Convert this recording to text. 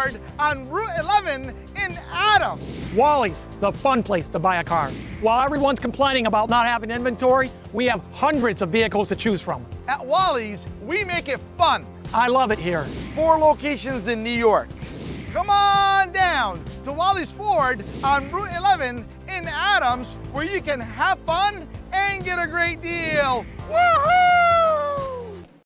Ford on Route 11 in Adams. Wally's, the fun place to buy a car. While everyone's complaining about not having inventory, we have hundreds of vehicles to choose from. At Wally's, we make it fun. I love it here. 4 locations in New York. Come on down to Wally's Ford on Route 11 in Adams, where you can have fun and get a great deal. Woohoo!